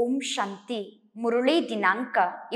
ಓಂ ಶಾಂತಿ. ಮುರುಳಿ ದಿನಾಂಕ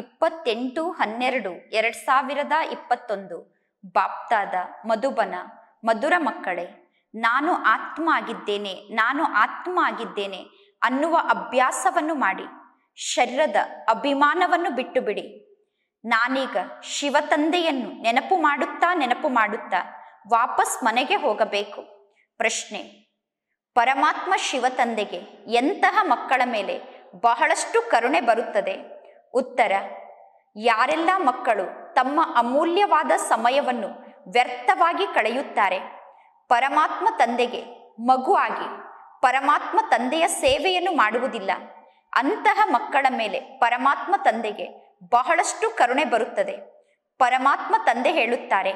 28/12/2021. ಬಾಪ್ತಾದ ಮಧುಬನ. ಮಧುರ ಮಕ್ಕಳೇ, ನಾನು ಆತ್ಮ ಆಗಿದ್ದೇನೆ, ನಾನು ಆತ್ಮ ಆಗಿದ್ದೇನೆ ಅನ್ನುವ ಅಭ್ಯಾಸವನ್ನು ಮಾಡಿ ಶರೀರದ ಅಭಿಮಾನವನ್ನು ಬಿಟ್ಟು ಬಿಡಿ. ನಾನೀಗ ಶಿವ ತಂದೆಯನ್ನು ನೆನಪು ಮಾಡುತ್ತಾ ವಾಪಸ್ ಮನೆಗೆ ಹೋಗಬೇಕು. ಪ್ರಶ್ನೆ: ಪರಮಾತ್ಮ ಶಿವ ತಂದೆಗೆ ಎಂತಹ ಮಕ್ಕಳ ಮೇಲೆ ಬಹಳಷ್ಟು ಕರುಣೆ ಬರುತ್ತದೆ? ಉತ್ತರ: ಯಾರೆಲ್ಲ ಮಕ್ಕಳು ತಮ್ಮ ಅಮೂಲ್ಯವಾದ ಸಮಯವನ್ನು ವ್ಯರ್ಥವಾಗಿ ಕಳೆಯುತ್ತಾರೆ, ಪರಮಾತ್ಮ ತಂದೆಗೆ ಮಗು ಆಗಿ ಪರಮಾತ್ಮ ತಂದೆಯ ಸೇವೆಯನ್ನು ಮಾಡುವುದಿಲ್ಲ, ಅಂತಹ ಮಕ್ಕಳ ಮೇಲೆ ಪರಮಾತ್ಮ ತಂದೆಗೆ ಬಹಳಷ್ಟು ಕರುಣೆ ಬರುತ್ತದೆ. ಪರಮಾತ್ಮ ತಂದೆ ಹೇಳುತ್ತಾರೆ,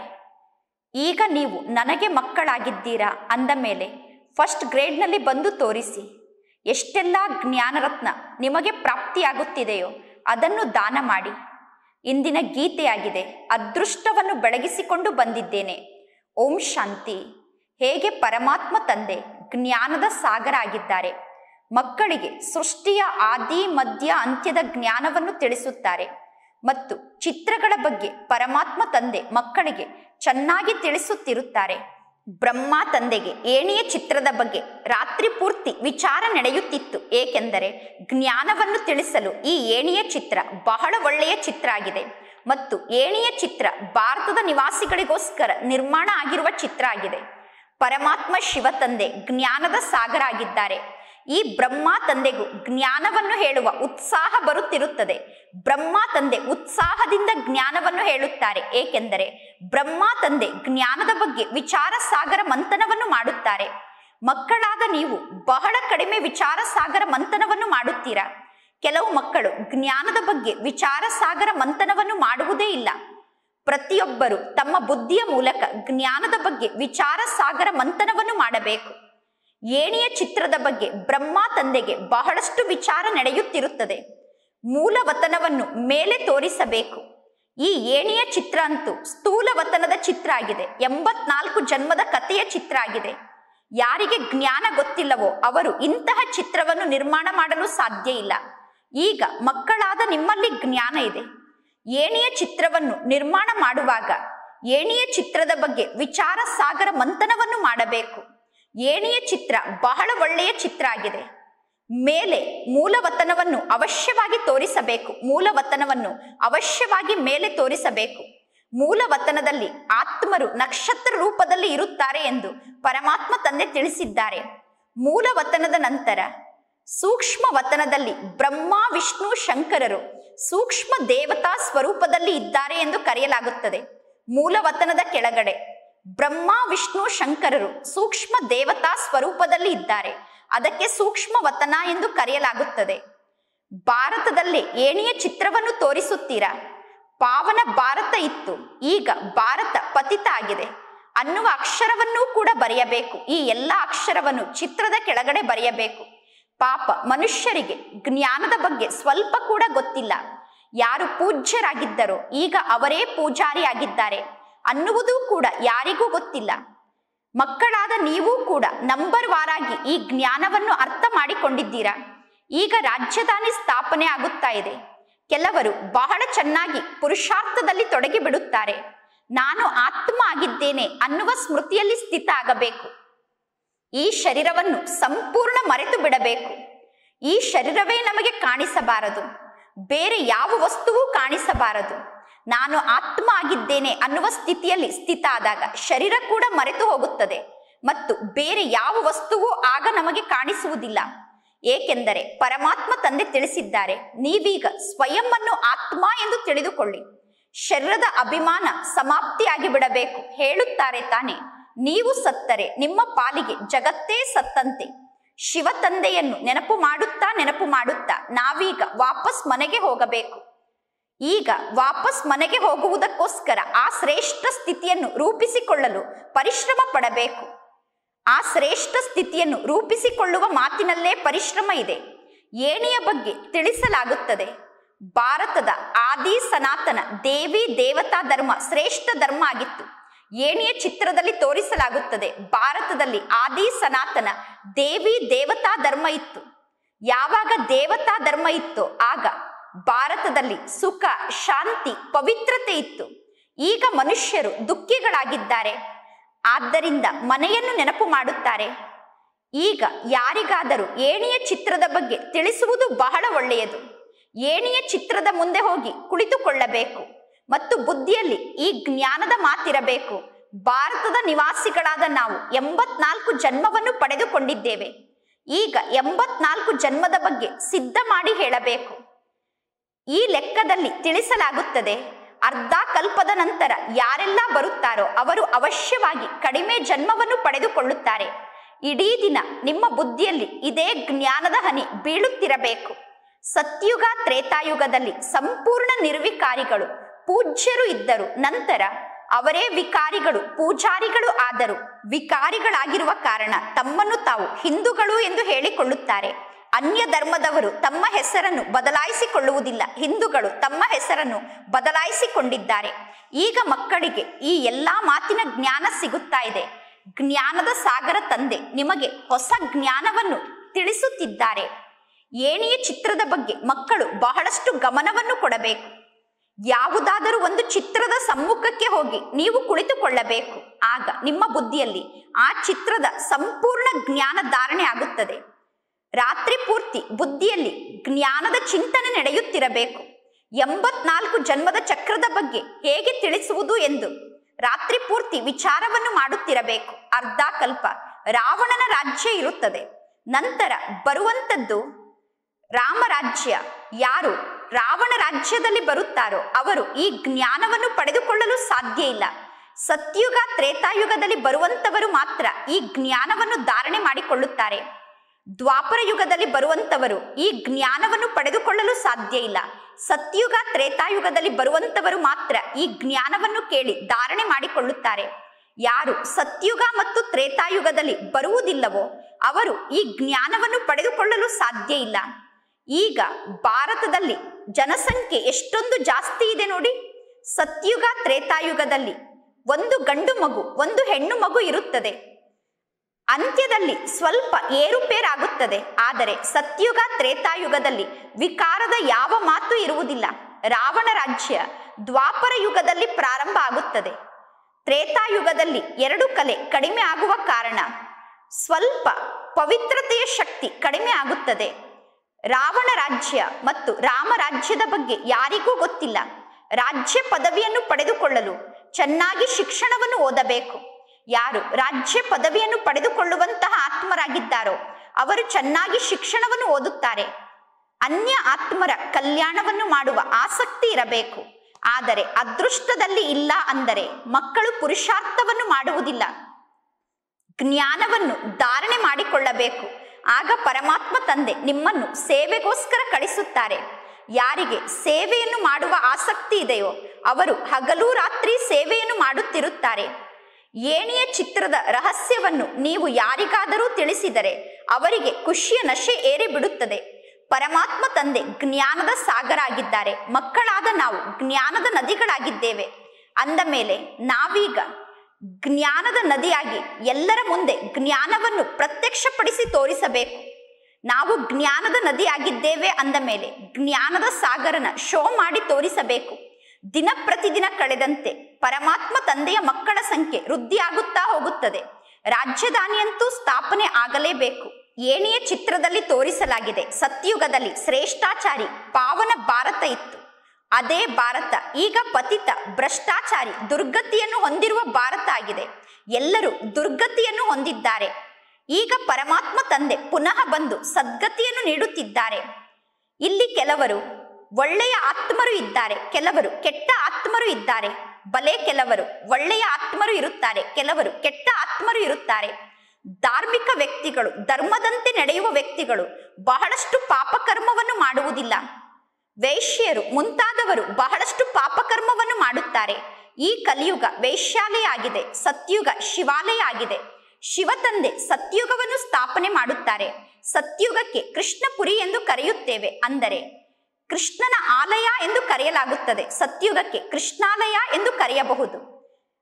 ಈಗ ನೀವು ನನಗೆ ಮಕ್ಕಳಾಗಿದ್ದೀರಾ ಅಂದ ಮೇಲೆ ಫಸ್ಟ್ ಗ್ರೇಡ್ನಲ್ಲಿ ಬಂದು ತೋರಿಸಿ. ಎಷ್ಟೆಲ್ಲ ಜ್ಞಾನರತ್ನ ನಿಮಗೆ ಪ್ರಾಪ್ತಿಯಾಗುತ್ತಿದೆಯೋ ಅದನ್ನು ದಾನ ಮಾಡಿ. ಇಂದಿನ ಗೀತೆಯಾಗಿದೆ, ಅದೃಷ್ಟವನ್ನು ಬೆಳಗಿಸಿಕೊಂಡು ಬಂದಿದ್ದೇನೆ. ಓಂ ಶಾಂತಿ. ಹೇಗೆ ಪರಮಾತ್ಮ ತಂದೆ ಜ್ಞಾನದ ಸಾಗರ ಆಗಿದ್ದಾರೆ, ಮಕ್ಕಳಿಗೆ ಸೃಷ್ಟಿಯ ಆದಿ ಮಧ್ಯ ಅಂತ್ಯದ ಜ್ಞಾನವನ್ನು ತಿಳಿಸುತ್ತಾರೆ ಮತ್ತು ಚಿತ್ರಗಳ ಬಗ್ಗೆ ಪರಮಾತ್ಮ ತಂದೆ ಮಕ್ಕಳಿಗೆ ಚೆನ್ನಾಗಿ ತಿಳಿಸುತ್ತಿರುತ್ತಾರೆ. ಬ್ರಹ್ಮ ತಂದೆಗೆ ಏಣಿಯ ಚಿತ್ರದ ಬಗ್ಗೆ ರಾತ್ರಿ ಪೂರ್ತಿ ವಿಚಾರ ನಡೆಯುತ್ತಿತ್ತು, ಏಕೆಂದರೆ ಜ್ಞಾನವನ್ನು ತಿಳಿಸಲು ಈ ಏಣಿಯ ಚಿತ್ರ ಬಹಳ ಒಳ್ಳೆಯ ಚಿತ್ರ ಆಗಿದೆ ಮತ್ತು ಏಣಿಯ ಚಿತ್ರ ಭಾರತದ ನಿವಾಸಿಗಳಿಗೋಸ್ಕರ ನಿರ್ಮಾಣ ಆಗಿರುವ ಚಿತ್ರ ಆಗಿದೆ. ಪರಮಾತ್ಮ ಶಿವ ತಂದೆ ಜ್ಞಾನದ ಸಾಗರ ಆಗಿದ್ದಾರೆ. ಈ ಬ್ರಹ್ಮ ತಂದೆಗೂ ಜ್ಞಾನವನ್ನು ಹೇಳುವ ಉತ್ಸಾಹ ಬರುತ್ತಿರುತ್ತದೆ. ಬ್ರಹ್ಮ ತಂದೆ ಉತ್ಸಾಹದಿಂದ ಜ್ಞಾನವನ್ನು ಹೇಳುತ್ತಾರೆ, ಏಕೆಂದರೆ ಬ್ರಹ್ಮ ತಂದೆ ಜ್ಞಾನದ ಬಗ್ಗೆ ವಿಚಾರ ಸಾಗರ ಮಂಥನವನ್ನು ಮಾಡುತ್ತಾರೆ. ಮಕ್ಕಳಾದ ನೀವು ಬಹಳ ಕಡಿಮೆ ವಿಚಾರ ಸಾಗರ ಮಂಥನವನ್ನು ಮಾಡುತ್ತೀರಾ. ಕೆಲವು ಮಕ್ಕಳು ಜ್ಞಾನದ ಬಗ್ಗೆ ವಿಚಾರ ಸಾಗರ ಮಂಥನವನ್ನು ಮಾಡುವುದೇ ಇಲ್ಲ. ಪ್ರತಿಯೊಬ್ಬರು ತಮ್ಮ ಬುದ್ಧಿಯ ಮೂಲಕ ಜ್ಞಾನದ ಬಗ್ಗೆ ವಿಚಾರ ಸಾಗರ ಮಂಥನವನ್ನು ಮಾಡಬೇಕು. ಏಣಿಯ ಚಿತ್ರದ ಬಗ್ಗೆ ಬ್ರಹ್ಮ ತಂದೆಗೆ ಬಹಳಷ್ಟು ವಿಚಾರ ನಡೆಯುತ್ತಿರುತ್ತದೆ. ಮೂಲ ವತನವನ್ನು ಮೇಲೆ ತೋರಿಸಬೇಕು. ಈ ಏಣಿಯ ಚಿತ್ರ ಅಂತೂ ಸ್ಥೂಲ ವತನದ ಚಿತ್ರ ಆಗಿದೆ, 84 ಜನ್ಮದ ಕಥೆಯ ಚಿತ್ರ ಆಗಿದೆ. ಯಾರಿಗೆ ಜ್ಞಾನ ಗೊತ್ತಿಲ್ಲವೋ ಅವರು ಇಂತಹ ಚಿತ್ರವನ್ನು ನಿರ್ಮಾಣ ಮಾಡಲು ಸಾಧ್ಯ ಇಲ್ಲ. ಈಗ ಮಕ್ಕಳಾದ ನಿಮ್ಮಲ್ಲಿ ಜ್ಞಾನ ಇದೆ. ಏಣಿಯ ಚಿತ್ರವನ್ನು ನಿರ್ಮಾಣ ಮಾಡುವಾಗ ಏಣಿಯ ಚಿತ್ರದ ಬಗ್ಗೆ ವಿಚಾರ ಸಾಗರ ಮಂಥನವನ್ನು ಮಾಡಬೇಕು. ಏಣಿಯ ಚಿತ್ರ ಬಹಳ ಒಳ್ಳೆಯ ಚಿತ್ರ ಆಗಿದೆ. ಮೇಲೆ ಮೂಲವತನವನ್ನು ಅವಶ್ಯವಾಗಿ ತೋರಿಸಬೇಕು. ಮೂಲವತನವನ್ನು ಅವಶ್ಯವಾಗಿ ಮೇಲೆ ತೋರಿಸಬೇಕು. ಮೂಲವತನದಲ್ಲಿ ಆತ್ಮರು ನಕ್ಷತ್ರ ರೂಪದಲ್ಲಿ ಇರುತ್ತಾರೆ ಎಂದು ಪರಮಾತ್ಮ ತಂದೆ ತಿಳಿಸಿದ್ದಾರೆ. ಮೂಲವತನದ ನಂತರ ಸೂಕ್ಷ್ಮ ವತನದಲ್ಲಿ ಬ್ರಹ್ಮ ವಿಷ್ಣು ಶಂಕರರು ಸೂಕ್ಷ್ಮ ದೇವತಾ ಸ್ವರೂಪದಲ್ಲಿ ಇದ್ದಾರೆ ಎಂದು ಕರೆಯಲಾಗುತ್ತದೆ. ಮೂಲವತನದ ಕೆಳಗಡೆ ಬ್ರಹ್ಮ ವಿಷ್ಣು ಶಂಕರರು ಸೂಕ್ಷ್ಮ ದೇವತಾ ಸ್ವರೂಪದಲ್ಲಿ ಇದ್ದಾರೆ, ಅದಕ್ಕೆ ಸೂಕ್ಷ್ಮ ವತನ ಎಂದು ಕರೆಯಲಾಗುತ್ತದೆ. ಭಾರತದಲ್ಲಿ ಏಣಿಯ ಚಿತ್ರವನ್ನು ತೋರಿಸುತ್ತೀರಾ. ಪಾವನ ಭಾರತ ಇತ್ತು, ಈಗ ಭಾರತ ಪತಿತ ಆಗಿದೆ ಅನ್ನುವ ಅಕ್ಷರವನ್ನೂ ಕೂಡ ಬರೆಯಬೇಕು. ಈ ಎಲ್ಲ ಅಕ್ಷರವನ್ನು ಚಿತ್ರದ ಕೆಳಗಡೆ ಬರೆಯಬೇಕು. ಪಾಪ ಮನುಷ್ಯರಿಗೆ ಜ್ಞಾನದ ಬಗ್ಗೆ ಸ್ವಲ್ಪ ಕೂಡ ಗೊತ್ತಿಲ್ಲ. ಯಾರು ಪೂಜ್ಯರಾಗಿದ್ದರೋ ಈಗ ಅವರೇ ಪೂಜಾರಿ ಆಗಿದ್ದಾರೆ ಅನ್ನುವುದೂ ಕೂಡ ಯಾರಿಗೂ ಗೊತ್ತಿಲ್ಲ. ಮಕ್ಕಳಾದ ನೀವು ಕೂಡ ನಂಬರ್ ವಾರಾಗಿ ಈ ಜ್ಞಾನವನ್ನು ಅರ್ಥ ಮಾಡಿಕೊಂಡಿದ್ದೀರಾ. ಈಗ ರಾಜಧಾನಿ ಸ್ಥಾಪನೆ ಆಗುತ್ತಾ ಇದೆ. ಕೆಲವರು ಬಹಳ ಚೆನ್ನಾಗಿ ಪುರುಷಾರ್ಥದಲ್ಲಿ ತೊಡಗಿ ಬಿಡುತ್ತಾರೆ. ನಾನು ಆತ್ಮ ಆಗಿದ್ದೇನೆ ಅನ್ನುವ ಸ್ಮೃತಿಯಲ್ಲಿ ಸ್ಥಿತ ಆಗಬೇಕು. ಈ ಶರೀರವನ್ನು ಸಂಪೂರ್ಣ ಮರೆತು ಬಿಡಬೇಕು. ಈ ಶರೀರವೇ ನಮಗೆ ಕಾಣಿಸಬಾರದು, ಬೇರೆ ಯಾವ ವಸ್ತುವೂ ಕಾಣಿಸಬಾರದು. ನಾನು ಆತ್ಮ ಆಗಿದ್ದೇನೆ ಅನ್ನುವ ಸ್ಥಿತಿಯಲ್ಲಿ ಸ್ಥಿತ ಆದಾಗ ಶರೀರ ಕೂಡ ಮರೆತು ಹೋಗುತ್ತದೆ ಮತ್ತು ಬೇರೆ ಯಾವ ವಸ್ತುವೂ ಆಗ ನಮಗೆ ಕಾಣಿಸುವುದಿಲ್ಲ. ಏಕೆಂದರೆ ಪರಮಾತ್ಮ ತಂದೆ ತಿಳಿಸಿದ್ದಾರೆ, ನೀವೀಗ ಸ್ವಯಂ ಅನ್ನು ಆತ್ಮ ಎಂದು ತಿಳಿದುಕೊಳ್ಳಿ. ಶರೀರದ ಅಭಿಮಾನ ಸಮಾಪ್ತಿಯಾಗಿ ಬಿಡಬೇಕು. ಹೇಳುತ್ತಾರೆ ತಾನೆ, ನೀವು ಸತ್ತರೆ ನಿಮ್ಮ ಪಾಲಿಗೆ ಜಗತ್ತೇ ಸತ್ತಂತೆ. ಶಿವ ತಂದೆಯನ್ನು ನೆನಪು ಮಾಡುತ್ತಾ ನಾವೀಗ ವಾಪಸ್ ಮನೆಗೆ ಹೋಗಬೇಕು. ಈಗ ವಾಪಸ್ ಮನೆಗೆ ಹೋಗುವುದಕ್ಕೋಸ್ಕರ ಆ ಶ್ರೇಷ್ಠ ಸ್ಥಿತಿಯನ್ನು ರೂಪಿಸಿಕೊಳ್ಳಲು ಪರಿಶ್ರಮ ಪಡಬೇಕು. ಆ ಶ್ರೇಷ್ಠ ಸ್ಥಿತಿಯನ್ನು ರೂಪಿಸಿಕೊಳ್ಳುವ ಮಾತಿನಲ್ಲೇ ಪರಿಶ್ರಮ ಇದೆ. ಏಣಿಯ ಬಗ್ಗೆ ತಿಳಿಸಲಾಗುತ್ತದೆ. ಭಾರತದ ಆದಿ ಸನಾತನ ದೇವಿ ದೇವತಾ ಧರ್ಮ ಶ್ರೇಷ್ಠ ಧರ್ಮ ಆಗಿತ್ತು. ಏಣಿಯ ಚಿತ್ರದಲ್ಲಿ ತೋರಿಸಲಾಗುತ್ತದೆ. ಭಾರತದಲ್ಲಿ ಆದಿ ಸನಾತನ ದೇವಿ ದೇವತಾ ಧರ್ಮ ಇತ್ತು. ಯಾವಾಗ ದೇವತಾ ಧರ್ಮ ಇತ್ತೋ ಆಗ ಭಾರತದಲ್ಲಿ ಸುಖ, ಶಾಂತಿ, ಪವಿತ್ರತೆ ಇತ್ತು. ಈಗ ಮನುಷ್ಯರು ದುಃಖಿಗಳಾಗಿದ್ದಾರೆ. ಆದ್ದರಿಂದ ಮನೆಯನ್ನು ನೆನಪು ಮಾಡುತ್ತಾರೆ. ಈಗ ಯಾರಿಗಾದರೂ ಏಣಿಯ ಚಿತ್ರದ ಬಗ್ಗೆ ತಿಳಿಸುವುದು ಬಹಳ ಒಳ್ಳೆಯದು. ಏಣಿಯ ಚಿತ್ರದ ಮುಂದೆ ಹೋಗಿ ಕುಳಿತುಕೊಳ್ಳಬೇಕು ಮತ್ತು ಬುದ್ಧಿಯಲ್ಲಿ ಈ ಜ್ಞಾನದ ಮಾತಿರಬೇಕು. ಭಾರತದ ನಿವಾಸಿಗಳಾದ ನಾವು 84 ಜನ್ಮವನ್ನು ಪಡೆದುಕೊಂಡಿದ್ದೇವೆ. ಈಗ 84 ಜನ್ಮದ ಬಗ್ಗೆ ಸಿದ್ಧ ಮಾಡಿ ಹೇಳಬೇಕು. ಈ ಲೆಕ್ಕದಲ್ಲಿ ತಿಳಿಸಲಾಗುತ್ತದೆ, ಅರ್ಧ ಕಲ್ಪದ ನಂತರ ಯಾರೆಲ್ಲ ಬರುತ್ತಾರೋ ಅವರು ಅವಶ್ಯವಾಗಿ ಕಡಿಮೆ ಜನ್ಮವನ್ನು ಪಡೆದುಕೊಳ್ಳುತ್ತಾರೆ. ಇಡೀ ದಿನ ನಿಮ್ಮ ಬುದ್ಧಿಯಲ್ಲಿ ಇದೇ ಜ್ಞಾನದ ಹನಿ ಬೀಳುತ್ತಿರಬೇಕು. ಸತ್ಯುಗ, ತ್ರೇತಾಯುಗದಲ್ಲಿ ಸಂಪೂರ್ಣ ನಿರ್ವಿಕಾರಿಗಳು, ಪೂಜ್ಯರು ಇದ್ದರು. ನಂತರ ಅವರೇ ವಿಕಾರಿಗಳು, ಪೂಜಾರಿಗಳು ಆದರು. ವಿಕಾರಿಗಳಾಗಿರುವ ಕಾರಣ ತಮ್ಮನ್ನು ತಾವು ಹಿಂದೂಗಳು ಎಂದು ಹೇಳಿಕೊಳ್ಳುತ್ತಾರೆ. ಅನ್ಯ ಧರ್ಮದವರು ತಮ್ಮ ಹೆಸರನ್ನು ಬದಲಾಯಿಸಿಕೊಳ್ಳುವುದಿಲ್ಲ. ಹಿಂದೂಗಳು ತಮ್ಮ ಹೆಸರನ್ನು ಬದಲಾಯಿಸಿಕೊಂಡಿದ್ದಾರೆ. ಈಗ ಮಕ್ಕಳಿಗೆ ಈ ಎಲ್ಲಾ ಮಾತಿನ ಜ್ಞಾನ ಸಿಗುತ್ತಾ ಇದೆ. ಜ್ಞಾನದ ಸಾಗರ ತಂದೆ ನಿಮಗೆ ಹೊಸ ಜ್ಞಾನವನ್ನು ತಿಳಿಸುತ್ತಿದ್ದಾರೆ. ಏಣಿಯ ಚಿತ್ರದ ಬಗ್ಗೆ ಮಕ್ಕಳು ಬಹಳಷ್ಟು ಗಮನವನ್ನು ಕೊಡಬೇಕು. ಯಾವುದಾದರೂ ಒಂದು ಚಿತ್ರದ ಸಮ್ಮುಖಕ್ಕೆ ಹೋಗಿ ನೀವು ಕುಳಿತುಕೊಳ್ಳಬೇಕು. ಆಗ ನಿಮ್ಮ ಬುದ್ಧಿಯಲ್ಲಿ ಆ ಚಿತ್ರದ ಸಂಪೂರ್ಣ ಜ್ಞಾನ ಧಾರಣೆ ಆಗುತ್ತದೆ. ರಾತ್ರಿ ಪೂರ್ತಿ ಬುದ್ಧಿಯಲ್ಲಿ ಜ್ಞಾನದ ಚಿಂತನೆ ನಡೆಯುತ್ತಿರಬೇಕು. 84 ಜನ್ಮದ ಚಕ್ರದ ಬಗ್ಗೆ ಹೇಗೆ ತಿಳಿಸುವುದು ಎಂದು ರಾತ್ರಿ ಪೂರ್ತಿ ವಿಚಾರವನ್ನು ಮಾಡುತ್ತಿರಬೇಕು. ಅರ್ಧ ಕಲ್ಪ ರಾವಣನ ರಾಜ್ಯ ಇರುತ್ತದೆ. ನಂತರ ಬರುವಂಥದ್ದು ರಾಮರಾಜ್ಯ. ಯಾರು ರಾವಣ ರಾಜ್ಯದಲ್ಲಿ ಬರುತ್ತಾರೋ ಅವರು ಈ ಜ್ಞಾನವನ್ನು ಪಡೆದುಕೊಳ್ಳಲು ಸಾಧ್ಯ ಇಲ್ಲ. ಸತ್ಯುಗ, ತ್ರೇತಾಯುಗದಲ್ಲಿ ಬರುವಂತವರು ಮಾತ್ರ ಈ ಜ್ಞಾನವನ್ನು ಧಾರಣೆ ಮಾಡಿಕೊಳ್ಳುತ್ತಾರೆ. ದ್ವಾಪರ ಯುಗದಲ್ಲಿ ಬರುವಂತವರು ಈ ಜ್ಞಾನವನ್ನು ಪಡೆದುಕೊಳ್ಳಲು ಸಾಧ್ಯ ಇಲ್ಲ. ಸತ್ಯುಗ, ತ್ರೇತಾಯುಗದಲ್ಲಿ ಬರುವಂತವರು ಮಾತ್ರ ಈ ಜ್ಞಾನವನ್ನು ಕೇಳಿ ಧಾರಣೆ ಮಾಡಿಕೊಳ್ಳುತ್ತಾರೆ. ಯಾರು ಸತ್ಯುಗ ಮತ್ತು ತ್ರೇತಾಯುಗದಲ್ಲಿ ಬರುವುದಿಲ್ಲವೋ ಅವರು ಈ ಜ್ಞಾನವನ್ನು ಪಡೆದುಕೊಳ್ಳಲು ಸಾಧ್ಯ ಇಲ್ಲ. ಈಗ ಭಾರತದಲ್ಲಿ ಜನಸಂಖ್ಯೆ ಎಷ್ಟೊಂದು ಜಾಸ್ತಿ ಇದೆ ನೋಡಿ. ಸತ್ಯುಗ, ತ್ರೇತಾಯುಗದಲ್ಲಿ ಒಂದು ಗಂಡು ಮಗು, ಒಂದು ಹೆಣ್ಣು ಮಗು ಇರುತ್ತದೆ. ಅಂತ್ಯದಲ್ಲಿ ಸ್ವಲ್ಪ ಏರುಪೇರಾಗುತ್ತದೆ. ಆದರೆ ಸತ್ಯುಗ, ತ್ರೇತಾಯುಗದಲ್ಲಿ ವಿಕಾರದ ಯಾವ ಮಾತು ಇರುವುದಿಲ್ಲ. ರಾವಣ ರಾಜ್ಯ ದ್ವಾಪರ ಯುಗದಲ್ಲಿ ಪ್ರಾರಂಭ ಆಗುತ್ತದೆ. ತ್ರೇತಾಯುಗದಲ್ಲಿ 2 ಕಲೆ ಕಡಿಮೆ ಆಗುವ ಕಾರಣ ಸ್ವಲ್ಪ ಪವಿತ್ರತೆಯ ಶಕ್ತಿ ಕಡಿಮೆ ಆಗುತ್ತದೆ. ರಾವಣ ರಾಜ್ಯ ಮತ್ತು ರಾಮರಾಜ್ಯದ ಬಗ್ಗೆ ಯಾರಿಗೂ ಗೊತ್ತಿಲ್ಲ. ರಾಜ್ಯ ಪದವಿಯನ್ನು ಪಡೆದುಕೊಳ್ಳಲು ಚೆನ್ನಾಗಿ ಶಿಕ್ಷಣವನ್ನು ಓದಬೇಕು. ಯಾರು ರಾಜ್ಯ ಪದವಿಯನ್ನು ಪಡೆದುಕೊಳ್ಳುವಂತಹ ಆತ್ಮರಾಗಿದ್ದಾರೋ ಅವರು ಚೆನ್ನಾಗಿ ಶಿಕ್ಷಣವನ್ನು ಓದುತ್ತಾರೆ. ಅನ್ಯ ಆತ್ಮರ ಕಲ್ಯಾಣವನ್ನು ಮಾಡುವ ಆಸಕ್ತಿ ಇರಬೇಕು. ಆದರೆ ಅದೃಷ್ಟದಲ್ಲಿ ಇಲ್ಲ ಅಂದರೆ ಮಕ್ಕಳು ಪುರುಷಾರ್ಥವನ್ನು ಮಾಡುವುದಿಲ್ಲ. ಜ್ಞಾನವನ್ನು ಧಾರಣೆ ಮಾಡಿಕೊಳ್ಳಬೇಕು. ಆಗ ಪರಮಾತ್ಮ ತಂದೆ ನಿಮ್ಮನ್ನು ಸೇವೆಗೋಸ್ಕರ ಕಳಿಸುತ್ತಾರೆ. ಯಾರಿಗೆ ಸೇವೆಯನ್ನು ಮಾಡುವ ಆಸಕ್ತಿ ಇದೆಯೋ ಅವರು ಹಗಲು ರಾತ್ರಿ ಸೇವೆಯನ್ನು ಮಾಡುತ್ತಿರುತ್ತಾರೆ. ಏಣಿಯ ಚಿತ್ರದ ರಹಸ್ಯವನ್ನು ನೀವು ಯಾರಿಗಾದರೂ ತಿಳಿಸಿದರೆ ಅವರಿಗೆ ಖುಷಿಯ ನಶೆ ಏರಿ ಬಿಡುತ್ತದೆ. ಪರಮಾತ್ಮ ತಂದೆ ಜ್ಞಾನದ ಸಾಗರ ಆಗಿದ್ದಾರೆ. ಮಕ್ಕಳಾದ ನಾವು ಜ್ಞಾನದ ನದಿಗಳಾಗಿದ್ದೇವೆ. ಅಂದ ಮೇಲೆ ನಾವೀಗ ಜ್ಞಾನದ ನದಿಯಾಗಿ ಎಲ್ಲರ ಮುಂದೆ ಜ್ಞಾನವನ್ನು ಪ್ರತ್ಯಕ್ಷಪಡಿಸಿ ತೋರಿಸಬೇಕು. ನಾವು ಜ್ಞಾನದ ನದಿಯಾಗಿದ್ದೇವೆ ಅಂದ ಮೇಲೆ ಜ್ಞಾನದ ಸಾಗರನ ಶೋ ಮಾಡಿ ತೋರಿಸಬೇಕು. ದಿನ ಪ್ರತಿದಿನ ಕಳೆದಂತೆ ಪರಮಾತ್ಮ ತಂದೆಯ ಮಕ್ಕಳ ಸಂಖ್ಯೆ ವೃದ್ಧಿಯಾಗುತ್ತಾ ಹೋಗುತ್ತದೆ. ರಾಜಧಾನಿಯಂತೂ ಸ್ಥಾಪನೆ ಆಗಲೇಬೇಕು. ಏಣಿಯ ಚಿತ್ರದಲ್ಲಿ ತೋರಿಸಲಾಗಿದೆ. ಸತ್ಯುಗದಲ್ಲಿ ಶ್ರೇಷ್ಠಾಚಾರಿ ಪಾವನ ಭಾರತ ಇತ್ತು. ಅದೇ ಭಾರತ ಈಗ ಪತಿತ, ಭ್ರಷ್ಟಾಚಾರಿ, ದುರ್ಗತಿಯನ್ನು ಹೊಂದಿರುವ ಭಾರತ ಆಗಿದೆ. ಎಲ್ಲರೂ ದುರ್ಗತಿಯನ್ನು ಹೊಂದಿದ್ದಾರೆ. ಈಗ ಪರಮಾತ್ಮ ತಂದೆ ಪುನಃ ಬಂದು ಸದ್ಗತಿಯನ್ನು ನೀಡುತ್ತಿದ್ದಾರೆ. ಇಲ್ಲಿ ಕೆಲವರು ಒಳ್ಳೆಯ ಆತ್ಮರು ಇದ್ದಾರೆ, ಕೆಲವರು ಕೆಟ್ಟ ಆತ್ಮರು ಇದ್ದಾರೆ. ಬಲೆ ಕೆಲವರು ಒಳ್ಳೆಯ ಆತ್ಮರು ಇರುತ್ತಾರೆ, ಕೆಲವರು ಕೆಟ್ಟ ಆತ್ಮರು ಇರುತ್ತಾರೆ. ಧಾರ್ಮಿಕ ವ್ಯಕ್ತಿಗಳು, ಧರ್ಮದಂತೆ ನಡೆಯುವ ವ್ಯಕ್ತಿಗಳು ಬಹಳಷ್ಟು ಪಾಪಕರ್ಮವನ್ನು ಮಾಡುವುದಿಲ್ಲ. ವೈಶ್ಯರು ಮುಂತಾದವರು ಬಹಳಷ್ಟು ಪಾಪಕರ್ಮವನ್ನು ಮಾಡುತ್ತಾರೆ. ಈ ಕಲಿಯುಗ ವೈಶ್ಯಾಲಯ ಆಗಿದೆ, ಸತ್ಯುಗ ಶಿವಾಲಯ ಆಗಿದೆ. ಶಿವತಂದೆ ಸತ್ಯುಗವನ್ನು ಸ್ಥಾಪನೆ ಮಾಡುತ್ತಾರೆ. ಸತ್ಯುಗಕ್ಕೆ ಕೃಷ್ಣಪುರಿ ಎಂದು ಕರೆಯುತ್ತೇವೆ, ಅಂದರೆ ಕೃಷ್ಣನ ಆಲಯ ಎಂದು ಕರೆಯಲಾಗುತ್ತದೆ. ಸತ್ಯುಗಕ್ಕೆ ಕೃಷ್ಣಾಲಯ ಎಂದು ಕರೆಯಬಹುದು.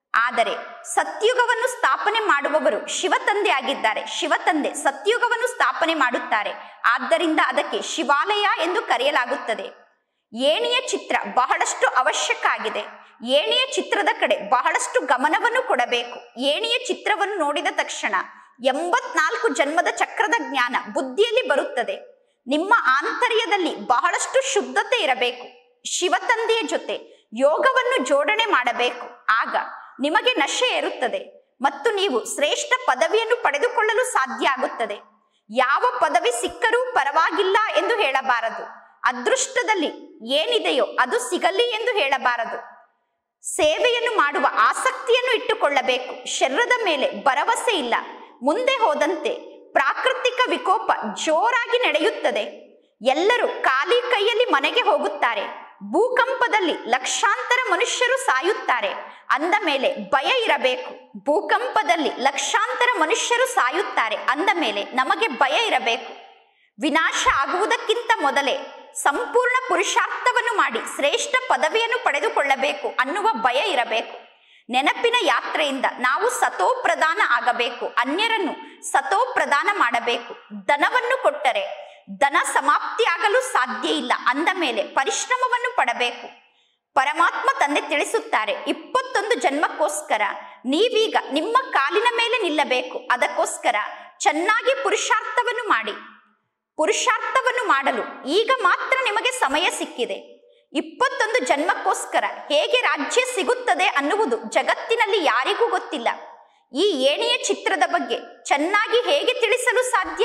ಆದರೆ ಸತ್ಯುಗವನ್ನು ಸ್ಥಾಪನೆ ಮಾಡುವವರು ಶಿವತಂದೆ ಆಗಿದ್ದಾರೆ. ಶಿವತಂದೆ ಸತ್ಯುಗವನ್ನು ಸ್ಥಾಪನೆ ಮಾಡುತ್ತಾರೆ. ಆದ್ದರಿಂದ ಅದಕ್ಕೆ ಶಿವಾಲಯ ಎಂದು ಕರೆಯಲಾಗುತ್ತದೆ. ಏಣಿಯ ಚಿತ್ರ ಬಹಳಷ್ಟು ಅವಶ್ಯಕ ಆಗಿದೆ. ಏಣಿಯ ಚಿತ್ರದ ಕಡೆ ಬಹಳಷ್ಟು ಗಮನವನ್ನು ಕೊಡಬೇಕು. ಏಣಿಯ ಚಿತ್ರವನ್ನು ನೋಡಿದ ತಕ್ಷಣ 84 ಜನ್ಮದ ಚಕ್ರದ ಜ್ಞಾನ ಬುದ್ಧಿಯಲ್ಲಿ ಬರುತ್ತದೆ. ನಿಮ್ಮ ಆಂತರ್ಯದಲ್ಲಿ ಬಹಳಷ್ಟು ಶುದ್ಧತೆ ಇರಬೇಕು. ಶಿವತಂದೆಯ ಜೊತೆ ಯೋಗವನ್ನು ಜೋಡಣೆ ಮಾಡಬೇಕು. ಆಗ ನಿಮಗೆ ನಶೆ ಏರುತ್ತದೆ ಮತ್ತು ನೀವು ಶ್ರೇಷ್ಠ ಪದವಿಯನ್ನು ಪಡೆದುಕೊಳ್ಳಲು ಸಾಧ್ಯ ಆಗುತ್ತದೆ. ಯಾವ ಪದವಿ ಸಿಕ್ಕರೂ ಪರವಾಗಿಲ್ಲ ಎಂದು ಹೇಳಬಾರದು. ಅದೃಷ್ಟದಲ್ಲಿ ಏನಿದೆಯೋ ಅದು ಸಿಗಲಿ ಎಂದು ಹೇಳಬಾರದು. ಸೇವೆಯನ್ನು ಮಾಡುವ ಆಸಕ್ತಿಯನ್ನು ಇಟ್ಟುಕೊಳ್ಳಬೇಕು. ಶರೀರದ ಮೇಲೆ ಭರವಸೆ ಇಲ್ಲ. ಮುಂದೆ ಹೋದಂತೆ ಪ್ರಾಕೃತಿಕ ವಿಕೋಪ ಜೋರಾಗಿ ನಡೆಯುತ್ತದೆ. ಎಲ್ಲರೂ ಖಾಲಿ ಕೈಯಲ್ಲಿ ಮನೆಗೆ ಹೋಗುತ್ತಾರೆ. ಭೂಕಂಪದಲ್ಲಿ ಲಕ್ಷಾಂತರ ಮನುಷ್ಯರು ಸಾಯುತ್ತಾರೆ. ಅಂದ ಮೇಲೆ ಭಯ ಇರಬೇಕು. ಭೂಕಂಪದಲ್ಲಿ ಲಕ್ಷಾಂತರ ಮನುಷ್ಯರು ಸಾಯುತ್ತಾರೆ ಅಂದ ಮೇಲೆ ನಮಗೆ ಭಯ ಇರಬೇಕು. ವಿನಾಶ ಆಗುವುದಕ್ಕಿಂತ ಮೊದಲೇ ಸಂಪೂರ್ಣ ಪುರುಷಾರ್ಥವನ್ನು ಮಾಡಿ ಶ್ರೇಷ್ಠ ಪದವಿಯನ್ನು ಪಡೆದುಕೊಳ್ಳಬೇಕು ಅನ್ನುವ ಭಯ ಇರಬೇಕು. ನೆನಪಿನ ಯಾತ್ರೆಯಿಂದ ನಾವು ಸತೋ ಪ್ರಧಾನ ಆಗಬೇಕು. ಅನ್ಯರನ್ನು ಸತೋ ಪ್ರಧಾನ ಮಾಡಬೇಕು. ಧನವನ್ನು ಕೊಟ್ಟರೆ ಧನ ಸಮಾಪ್ತಿ ಆಗಲು ಸಾಧ್ಯ ಇಲ್ಲ. ಅಂದ ಮೇಲೆ ಪರಿಶ್ರಮವನ್ನು ಪಡಬೇಕು. ಪರಮಾತ್ಮ ತಂದೆ ತಿಳಿಸುತ್ತಾರೆ, 21 ಜನ್ಮಕ್ಕೋಸ್ಕರ ನೀವೀಗ ನಿಮ್ಮ ಕಾಲಿನ ಮೇಲೆ ನಿಲ್ಲಬೇಕು. ಅದಕ್ಕೋಸ್ಕರ ಚೆನ್ನಾಗಿ ಪುರುಷಾರ್ಥವನ್ನು ಮಾಡಿ. ಪುರುಷಾರ್ಥವನ್ನು ಮಾಡಲು ಈಗ ಮಾತ್ರ ನಿಮಗೆ ಸಮಯ ಸಿಕ್ಕಿದೆ. 21 ಜನ್ಮಕ್ಕೋಸ್ಕರ ಹೇಗೆ ರಾಜ್ಯ ಸಿಗುತ್ತದೆ ಅನ್ನುವುದು ಜಗತ್ತಿನಲ್ಲಿ ಯಾರಿಗೂ ಗೊತ್ತಿಲ್ಲ. ಈ ಏಣಿಯ ಚಿತ್ರದ ಬಗ್ಗೆ ಚೆನ್ನಾಗಿ ಹೇಗೆ ತಿಳಿಸಲು ಸಾಧ್ಯ?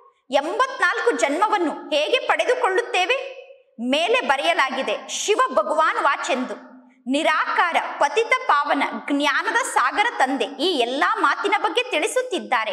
84 ಜನ್ಮವನ್ನು ಹೇಗೆ ಪಡೆದುಕೊಳ್ಳುತ್ತೇವೆ? ಮೇಲೆ ಬರೆಯಲಾಗಿದೆ, ಶಿವ ಭಗವಾನ್ ವಾಚೆಂದು. ನಿರಾಕಾರ ಪತಿತ ಪಾವನ ಜ್ಞಾನದ ಸಾಗರ ತಂದೆ ಈ ಎಲ್ಲಾ ಮಾತಿನ ಬಗ್ಗೆ ತಿಳಿಸುತ್ತಿದ್ದಾರೆ.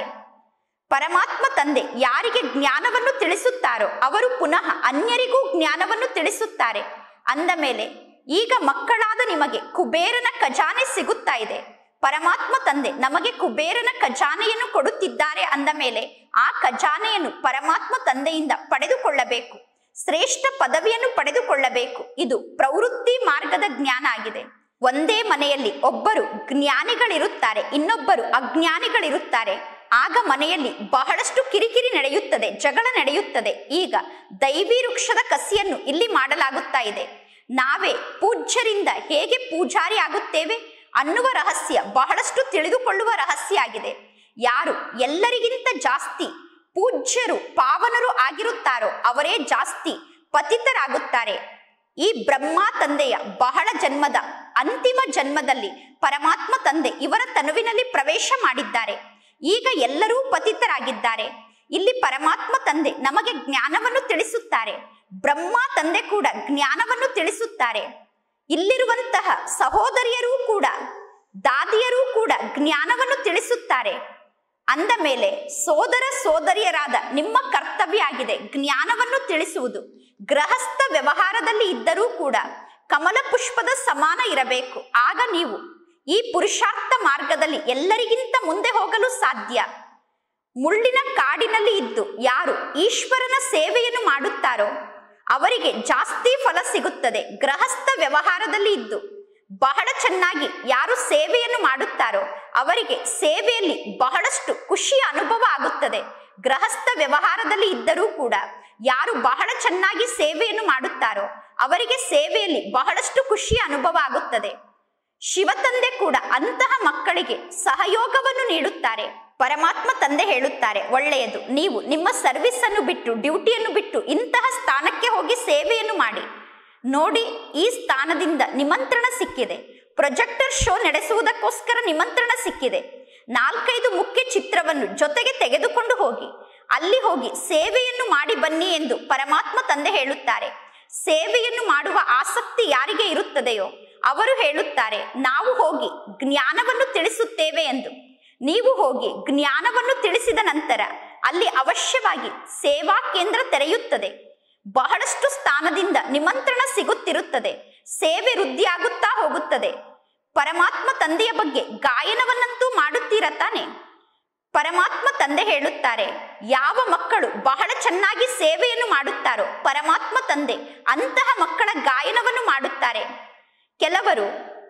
ಪರಮಾತ್ಮ ತಂದೆ ಯಾರಿಗೆ ಜ್ಞಾನವನ್ನು ತಿಳಿಸುತ್ತಾರೋ ಅವರು ಪುನಃ ಅನ್ಯರಿಗೂ ಜ್ಞಾನವನ್ನು ತಿಳಿಸುತ್ತಾರೆ. ಅಂದ ಮೇಲೆ ಈಗ ಮಕ್ಕಳಾದ ನಿಮಗೆ ಕುಬೇರನ ಖಜಾನೆ ಸಿಗುತ್ತಾ ಇದೆ. ಪರಮಾತ್ಮ ತಂದೆ ನಮಗೆ ಕುಬೇರನ ಖಜಾನೆಯನ್ನು ಕೊಡುತ್ತಿದ್ದಾರೆ. ಅಂದ ಮೇಲೆ ಆ ಖಜಾನೆಯನ್ನು ಪರಮಾತ್ಮ ತಂದೆಯಿಂದ ಪಡೆದುಕೊಳ್ಳಬೇಕು. ಶ್ರೇಷ್ಠ ಪದವಿಯನ್ನು ಪಡೆದುಕೊಳ್ಳಬೇಕು. ಇದು ಪ್ರವೃತ್ತಿ ಮಾರ್ಗದ ಜ್ಞಾನ ಆಗಿದೆ. ಒಂದೇ ಮನೆಯಲ್ಲಿ ಒಬ್ಬರು ಜ್ಞಾನಿಗಳಿರುತ್ತಾರೆ, ಇನ್ನೊಬ್ಬರು ಅಜ್ಞಾನಿಗಳಿರುತ್ತಾರೆ. ಆಗ ಮನೆಯಲ್ಲಿ ಬಹಳಷ್ಟು ಕಿರಿಕಿರಿ ನಡೆಯುತ್ತದೆ, ಜಗಳ ನಡೆಯುತ್ತದೆ. ಈಗ ದೈವಿ ವೃಕ್ಷದ ಕಸಿಯನ್ನು ಇಲ್ಲಿ ಮಾಡಲಾಗುತ್ತಾ ಇದೆ. ನಾವೇ ಪೂಜ್ಯರಿಂದ ಹೇಗೆ ಪೂಜಾರಿ ಆಗುತ್ತೇವೆ ಅನ್ನುವ ರಹಸ್ಯ ಬಹಳಷ್ಟು ತಿಳಿದುಕೊಳ್ಳುವ ರಹಸ್ಯ ಆಗಿದೆ. ಯಾರು ಎಲ್ಲರಿಗಿಂತ ಜಾಸ್ತಿ ಪೂಜ್ಯರು ಪಾವನರು ಆಗಿರುತ್ತಾರೋ ಅವರೇ ಜಾಸ್ತಿ ಪತಿತರಾಗುತ್ತಾರೆ. ಈ ಬ್ರಹ್ಮ ತಂದೆಯ ಬಹಳ ಜನ್ಮದ ಅಂತಿಮ ಜನ್ಮದಲ್ಲಿ ಪರಮಾತ್ಮ ತಂದೆ ಇವರ ತನುವಿನಲ್ಲಿ ಪ್ರವೇಶ ಮಾಡಿದ್ದಾರೆ. ಈಗ ಎಲ್ಲರೂ ಪತಿತರಾಗಿದ್ದಾರೆ. ಇಲ್ಲಿ ಪರಮಾತ್ಮ ತಂದೆ ನಮಗೆ ಜ್ಞಾನವನ್ನು ತಿಳಿಸುತ್ತಾರೆ. ಬ್ರಹ್ಮ ತಂದೆ ಕೂಡ ಜ್ಞಾನವನ್ನು ತಿಳಿಸುತ್ತಾರೆ. ಇಲ್ಲಿರುವಂತಹ ಸಹೋದರಿಯರೂ ಕೂಡ ದಾದಿಯರೂ ಕೂಡ ಜ್ಞಾನವನ್ನು ತಿಳಿಸುತ್ತಾರೆ. ಅಂದ ಮೇಲೆ ಸೋದರ ಸೋದರಿಯರಾದ ನಿಮ್ಮ ಕರ್ತವ್ಯ ಆಗಿದೆ ಜ್ಞಾನವನ್ನು ತಿಳಿಸುವುದು. ಗೃಹಸ್ಥ ವ್ಯವಹಾರದಲ್ಲಿ ಇದ್ದರೂ ಕೂಡ ಕಮಲ ಪುಷ್ಪದ ಸಮಾನ ಇರಬೇಕು. ಆಗ ನೀವು ಈ ಪುರುಷಾರ್ಥ ಮಾರ್ಗದಲ್ಲಿ ಎಲ್ಲರಿಗಿಂತ ಮುಂದೆ ಹೋಗಲು ಸಾಧ್ಯ. ಮುಳ್ಳಿನ ಕಾಡಿನಲ್ಲಿ ಇದ್ದು ಯಾರು ಈಶ್ವರನ ಸೇವೆಯನ್ನು ಮಾಡುತ್ತಾರೋ ಅವರಿಗೆ ಜಾಸ್ತಿ ಫಲ ಸಿಗುತ್ತದೆ. ಗೃಹಸ್ಥ ವ್ಯವಹಾರದಲ್ಲಿ ಇದ್ದು ಬಹಳ ಚೆನ್ನಾಗಿ ಯಾರು ಸೇವೆಯನ್ನು ಮಾಡುತ್ತಾರೋ ಅವರಿಗೆ ಸೇವೆಯಲ್ಲಿ ಬಹಳಷ್ಟು ಖುಷಿಯ ಅನುಭವ ಆಗುತ್ತದೆ. ಗೃಹಸ್ಥ ವ್ಯವಹಾರದಲ್ಲಿ ಇದ್ದರೂ ಕೂಡ ಯಾರು ಬಹಳ ಚೆನ್ನಾಗಿ ಸೇವೆಯನ್ನು ಮಾಡುತ್ತಾರೋ ಅವರಿಗೆ ಸೇವೆಯಲ್ಲಿ ಬಹಳಷ್ಟು ಖುಷಿಯ ಅನುಭವ ಆಗುತ್ತದೆ. ಶಿವತಂದೆ ಕೂಡ ಅಂತಹ ಮಕ್ಕಳಿಗೆ ಸಹಯೋಗವನ್ನು ನೀಡುತ್ತಾರೆ. ಪರಮಾತ್ಮ ತಂದೆ ಹೇಳುತ್ತಾರೆ, ಒಳ್ಳೆಯದು, ನೀವು ನಿಮ್ಮ ಸರ್ವಿಸ್ ಅನ್ನು ಬಿಟ್ಟು ಡ್ಯೂಟಿಯನ್ನು ಬಿಟ್ಟು ಇಂತಹ ಸ್ಥಾನಕ್ಕೆ ಹೋಗಿ ಸೇವೆಯನ್ನು ಮಾಡಿ. ನೋಡಿ, ಈ ಸ್ಥಾನದಿಂದ ನಿಮಂತ್ರಣ ಸಿಕ್ಕಿದೆ. ಪ್ರೊಜೆಕ್ಟರ್ ಶೋ ನಡೆಸುವುದಕ್ಕೋಸ್ಕರ ನಿಮಂತ್ರಣ ಸಿಕ್ಕಿದೆ. 4-5 ಮುಖ್ಯ ಚಿತ್ರವನ್ನು ಜೊತೆಗೆ ತೆಗೆದುಕೊಂಡು ಹೋಗಿ ಅಲ್ಲಿ ಹೋಗಿ ಸೇವೆಯನ್ನು ಮಾಡಿ ಬನ್ನಿ ಎಂದು ಪರಮಾತ್ಮ ತಂದೆ ಹೇಳುತ್ತಾರೆ. ಸೇವೆಯನ್ನು ಮಾಡುವ ಆಸಕ್ತಿ ಯಾರಿಗೆ ಇರುತ್ತದೆಯೋ ಅವರು ಹೇಳುತ್ತಾರೆ, ನಾವು ಹೋಗಿ ಜ್ಞಾನವನ್ನು ತಿಳಿಸುತ್ತೇವೆ ಎಂದು. ನೀವು ಹೋಗಿ ಜ್ಞಾನವನ್ನು ತಿಳಿಸಿದ ನಂತರ ಅಲ್ಲಿ ಅವಶ್ಯವಾಗಿ ಸೇವಾ ಕೇಂದ್ರ ತೆರೆಯುತ್ತದೆ. ಬಹಳಷ್ಟು ಸ್ಥಾನದಿಂದ ನಿಮಂತ್ರಣ ಸಿಗುತ್ತಿರುತ್ತದೆ. ಸೇವೆ ವೃದ್ಧಿಯಾಗುತ್ತಾ ಹೋಗುತ್ತದೆ. ಪರಮಾತ್ಮ ತಂದೆಯ ಬಗ್ಗೆ ಗಾಯನವನ್ನಂತೂ ಮಾಡುತ್ತೀರ ತಾನೆ? ಪರಮಾತ್ಮ ತಂದೆ ಹೇಳುತ್ತಾರೆ, ಯಾವ ಮಕ್ಕಳು ಬಹಳ ಚೆನ್ನಾಗಿ ಸೇವೆಯನ್ನು ಮಾಡುತ್ತಾರೋ ಪರಮಾತ್ಮ ತಂದೆ ಅಂತಹ ಮಕ್ಕಳ ಗಾಯನವನ್ನು ಮಾಡುತ್ತಾರೆ. ಕೆಲವರು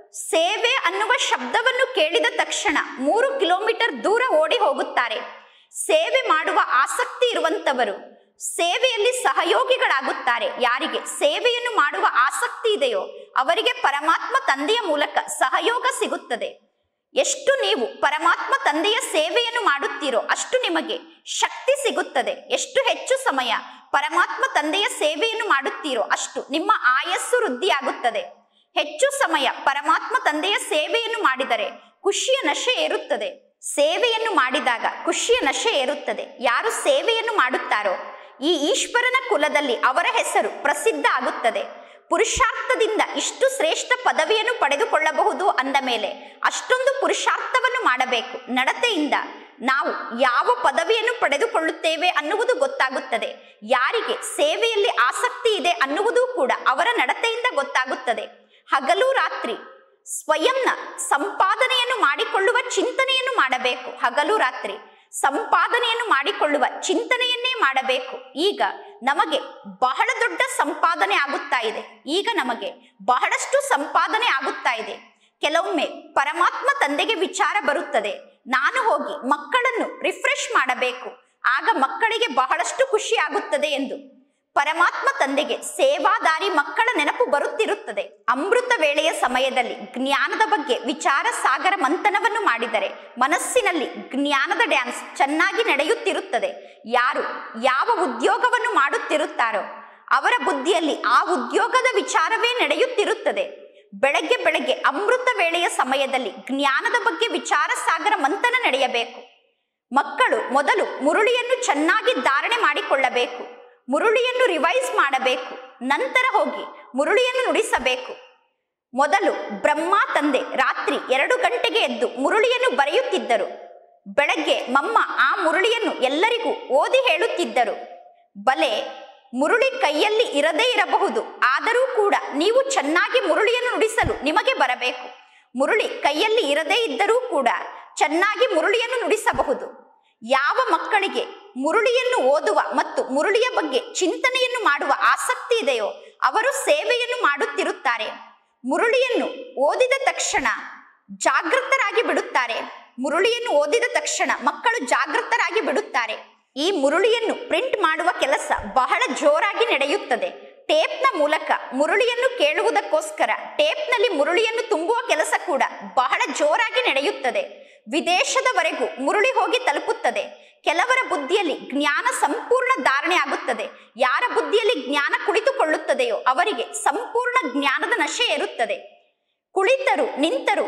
ಸೇವೆ ಅನ್ನುವ ಶಬ್ದವನ್ನು ಕೇಳಿದ ತಕ್ಷಣ 3 ಕಿಲೋಮೀಟರ್ ದೂರ ಓಡಿ ಹೋಗುತ್ತಾರೆ. ಸೇವೆ ಮಾಡುವ ಆಸಕ್ತಿ ಇರುವಂತವರು ಸೇವೆಯಲ್ಲಿ ಸಹಯೋಗಿಗಳಾಗುತ್ತಾರೆ. ಯಾರಿಗೆ ಸೇವೆಯನ್ನು ಮಾಡುವ ಆಸಕ್ತಿ ಇದೆಯೋ ಅವರಿಗೆ ಪರಮಾತ್ಮ ತಂದೆಯ ಮೂಲಕ ಸಹಯೋಗ ಸಿಗುತ್ತದೆ. ಎಷ್ಟು ನೀವು ಪರಮಾತ್ಮ ತಂದೆಯ ಸೇವೆಯನ್ನು ಮಾಡುತ್ತೀರೋ ಅಷ್ಟು ನಿಮಗೆ ಶಕ್ತಿ ಸಿಗುತ್ತದೆ. ಎಷ್ಟು ಹೆಚ್ಚು ಸಮಯ ಪರಮಾತ್ಮ ತಂದೆಯ ಸೇವೆಯನ್ನು ಮಾಡುತ್ತೀರೋ ಅಷ್ಟು ನಿಮ್ಮ ಆಯಸ್ಸು ವೃದ್ಧಿಯಾಗುತ್ತದೆ. ಹೆಚ್ಚು ಸಮಯ ಪರಮಾತ್ಮ ತಂದೆಯ ಸೇವೆಯನ್ನು ಮಾಡಿದರೆ ಖುಷಿಯ ನಶೆ ಏರುತ್ತದೆ. ಸೇವೆಯನ್ನು ಮಾಡಿದಾಗ ಖುಷಿಯ ನಶೆ ಏರುತ್ತದೆ. ಯಾರು ಸೇವೆಯನ್ನು ಮಾಡುತ್ತಾರೋ ಈ ಈಶ್ವರನ ಕುಲದಲ್ಲಿ ಅವರ ಹೆಸರು ಪ್ರಸಿದ್ಧ ಆಗುತ್ತದೆ. ಪುರುಷಾರ್ಥದಿಂದ ಇಷ್ಟು ಶ್ರೇಷ್ಠ ಪದವಿಯನ್ನು ಪಡೆದುಕೊಳ್ಳಬಹುದು ಅಂದ ಮೇಲೆ ಅಷ್ಟೊಂದು ಪುರುಷಾರ್ಥವನ್ನು ಮಾಡಬೇಕು. ನಡತೆಯಿಂದ ನಾವು ಯಾವ ಪದವಿಯನ್ನು ಪಡೆದುಕೊಳ್ಳುತ್ತೇವೆ ಅನ್ನುವುದು ಗೊತ್ತಾಗುತ್ತದೆ. ಯಾರಿಗೆ ಸೇವೆಯಲ್ಲಿ ಆಸಕ್ತಿ ಇದೆ ಅನ್ನುವುದು ಕೂಡ ಅವರ ನಡತೆಯಿಂದ ಗೊತ್ತಾಗುತ್ತದೆ. ಹಗಲು ರಾತ್ರಿ ಸ್ವಯಂನ ಸಂಪಾದನೆಯನ್ನು ಮಾಡಿಕೊಳ್ಳುವ ಚಿಂತನೆಯನ್ನು ಮಾಡಬೇಕು. ಹಗಲು ರಾತ್ರಿ ಸಂಪಾದನೆಯನ್ನು ಮಾಡಿಕೊಳ್ಳುವ ಚಿಂತನೆಯನ್ನೇ ಮಾಡಬೇಕು. ಈಗ ನಮಗೆ ಬಹಳ ದೊಡ್ಡ ಸಂಪಾದನೆ ಆಗುತ್ತಾ ಇದೆ. ಈಗ ನಮಗೆ ಬಹಳಷ್ಟು ಸಂಪಾದನೆ ಆಗುತ್ತಾ ಇದೆ. ಕೆಲವೊಮ್ಮೆ ಪರಮಾತ್ಮ ತಂದೆಗೆ ವಿಚಾರ ಬರುತ್ತದೆ, ನಾನು ಹೋಗಿ ಮಕ್ಕಳನ್ನು ರಿಫ್ರೆಶ್ ಮಾಡಬೇಕು, ಆಗ ಮಕ್ಕಳಿಗೆ ಬಹಳಷ್ಟು ಖುಷಿ ಆಗುತ್ತದೆ ಎಂದು. ಪರಮಾತ್ಮ ತಂದೆಗೆ ಸೇವಾದಾರಿ ಮಕ್ಕಳ ನೆನಪು ಬರುತ್ತಿರುತ್ತದೆ. ಅಮೃತ ವೇಳೆಯ ಸಮಯದಲ್ಲಿ ಜ್ಞಾನದ ಬಗ್ಗೆ ವಿಚಾರ ಸಾಗರ ಮಂಥನವನ್ನು ಮಾಡಿದರೆ ಮನಸ್ಸಿನಲ್ಲಿ ಜ್ಞಾನದ ಡ್ಯಾನ್ಸ್ ಚೆನ್ನಾಗಿ ನಡೆಯುತ್ತಿರುತ್ತದೆ. ಯಾರು ಯಾವ ಉದ್ಯೋಗವನ್ನು ಮಾಡುತ್ತಿರುತ್ತಾರೋ ಅವರ ಬುದ್ಧಿಯಲ್ಲಿ ಆ ಉದ್ಯೋಗದ ವಿಚಾರವೇ ನಡೆಯುತ್ತಿರುತ್ತದೆ. ಬೆಳಗ್ಗೆ ಬೆಳಗ್ಗೆ ಅಮೃತ ವೇಳೆಯ ಸಮಯದಲ್ಲಿ ಜ್ಞಾನದ ಬಗ್ಗೆ ವಿಚಾರ ಸಾಗರ ಮಂಥನ ನಡೆಯಬೇಕು. ಮಕ್ಕಳು ಮೊದಲು ಮುರುಳಿಯನ್ನು ಚೆನ್ನಾಗಿ ಧಾರಣೆ ಮಾಡಿಕೊಳ್ಳಬೇಕು. ಮುರುಳಿಯನ್ನು ರಿವೈಸ್ ಮಾಡಬೇಕು. ನಂತರ ಹೋಗಿ ಮುರುಳಿಯನ್ನು ನುಡಿಸಬೇಕು. ಮೊದಲು ಬ್ರಹ್ಮ ತಂದೆ ರಾತ್ರಿ 2 ಗಂಟೆಗೆ ಎದ್ದು ಮುರುಳಿಯನ್ನು ಬರೆಯುತ್ತಿದ್ದರು. ಬೆಳಗ್ಗೆ ಮಮ್ಮ ಆ ಮುರುಳಿಯನ್ನು ಎಲ್ಲರಿಗೂ ಓದಿ ಹೇಳುತ್ತಿದ್ದರು. ಬಲೆ ಮುರುಳಿ ಕೈಯಲ್ಲಿ ಇರದೇ ಇರಬಹುದು, ಆದರೂ ಕೂಡ ನೀವು ಚೆನ್ನಾಗಿ ಮುರುಳಿಯನ್ನು ನುಡಿಸಲು ನಿಮಗೆ ಬರಬೇಕು. ಮುರುಳಿ ಕೈಯಲ್ಲಿ ಇರದೇ ಇದ್ದರೂ ಕೂಡ ಚೆನ್ನಾಗಿ ಮುರುಳಿಯನ್ನು ನುಡಿಸಬಹುದು. ಯಾವ ಮಕ್ಕಳಿಗೆ ಮುರುಳಿಯನ್ನು ಓದುವ ಮತ್ತು ಮುರುಳಿಯ ಬಗ್ಗೆ ಚಿಂತನೆಯನ್ನು ಮಾಡುವ ಆಸಕ್ತಿ ಇದೆಯೋ ಅವರು ಸೇವೆಯನ್ನು ಮಾಡುತ್ತಿರುತ್ತಾರೆ. ಮುರುಳಿಯನ್ನು ಓದಿದ ತಕ್ಷಣ ಜಾಗೃತರಾಗಿ ಬಿಡುತ್ತಾರೆ. ಮುರುಳಿಯನ್ನು ಓದಿದ ತಕ್ಷಣ ಮಕ್ಕಳು ಜಾಗೃತರಾಗಿ ಬಿಡುತ್ತಾರೆ. ಈ ಮುರುಳಿಯನ್ನು ಪ್ರಿಂಟ್ ಮಾಡುವ ಕೆಲಸ ಬಹಳ ಜೋರಾಗಿ ನಡೆಯುತ್ತದೆ. ಟೇಪ್ನ ಮೂಲಕ ಮುರುಳಿಯನ್ನು ಕೇಳುವುದಕ್ಕೋಸ್ಕರ ಟೇಪ್ನಲ್ಲಿ ಮುರುಳಿಯನ್ನು ತುಂಬುವ ಕೆಲಸ ಕೂಡ ಬಹಳ ಜೋರಾಗಿ ನಡೆಯುತ್ತದೆ. ವಿದೇಶದವರೆಗೂ ಮುರುಳಿ ಹೋಗಿ ತಲುಪುತ್ತದೆ. ಕೆಲವರ ಬುದ್ಧಿಯಲ್ಲಿ ಜ್ಞಾನ ಸಂಪೂರ್ಣ ಧಾರಣೆ ಆಗುತ್ತದೆ. ಯಾರ ಬುದ್ಧಿಯಲ್ಲಿ ಜ್ಞಾನ ಕುಳಿತುಕೊಳ್ಳುತ್ತದೆಯೋ ಅವರಿಗೆ ಸಂಪೂರ್ಣ ಜ್ಞಾನದ ನಶೆ ಏರುತ್ತದೆ. ಕುಳಿತರು ನಿಂತರು